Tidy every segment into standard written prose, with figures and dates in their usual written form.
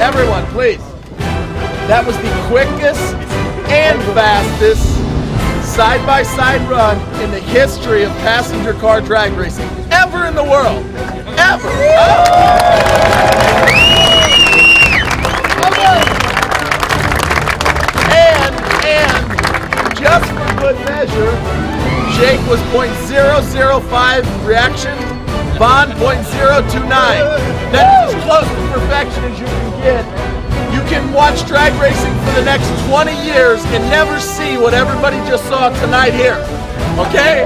Everyone, please. That was the quickest and fastest side-by-side run in the history of passenger car drag racing ever in the world. Ever. And just for good measure, Jake was 0.005 reaction, Vaughn 0.029. That's as close to perfection as you can get. You can watch drag racing for the next 20 years and never see what everybody just saw tonight here. Okay?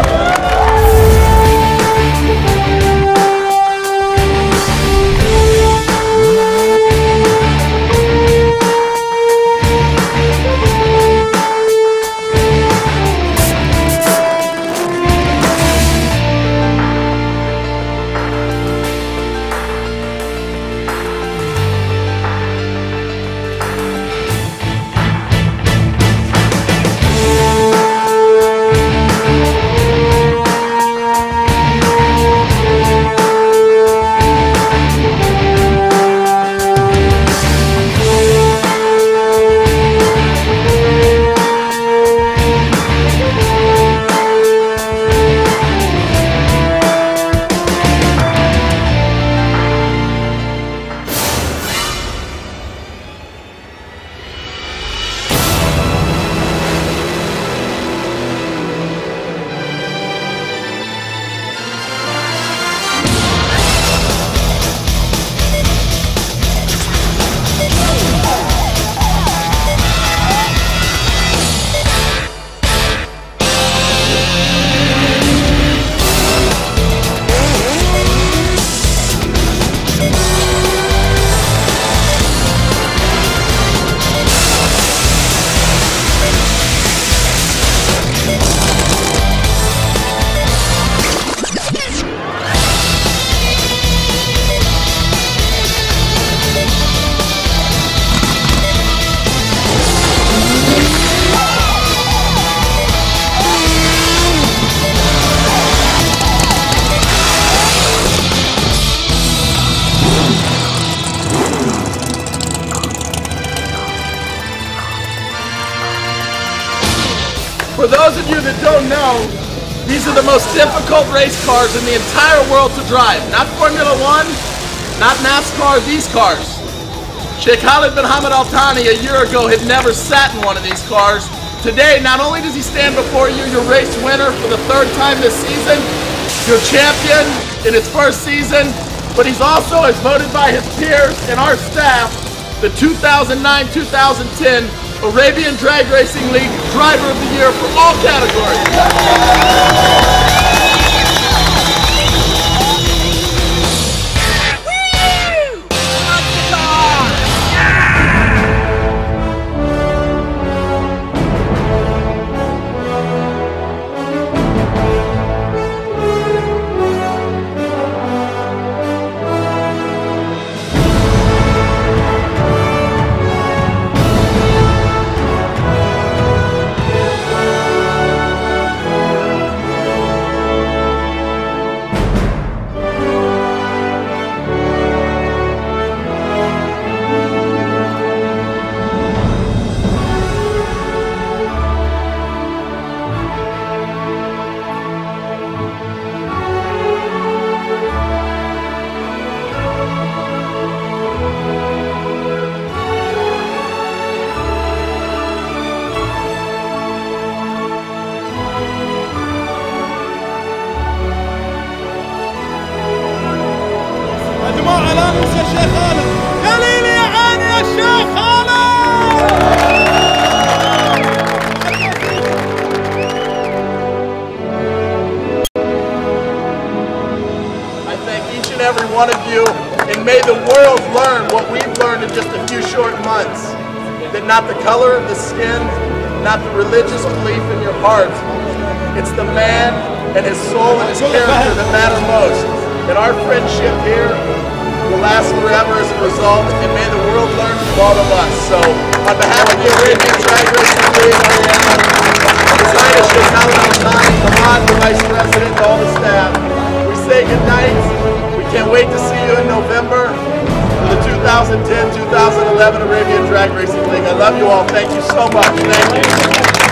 For those of you that don't know, these are the most difficult race cars in the entire world to drive. Not Formula One, not NASCAR, these cars. Sheikh Khalid bin Hamad Al Thani a year ago had never sat in one of these cars. Today, not only does he stand before you, your race winner for the third time this season, your champion in his first season, but he's also, as voted by his peers and our staff, the 2009-2010 Arabian Drag Racing League Driver of the Year for all categories. Every one of you, and may the world learn what we've learned in just a few short months, that not the color of the skin, not the religious belief in your heart, it's the man and his soul and his character that matter most. And our friendship here will last forever as a result, and may the world learn from all of us. So, on behalf of the Arabian Drag Racing League, His Highness Sheikh Khalid Al Thani, Hamad, the Vice President, and all the staff, we say good night. Can't wait to see you in November for the 2010-2011 2011 Arabian Drag Racing League. I love you all. Thank you so much. Thank you.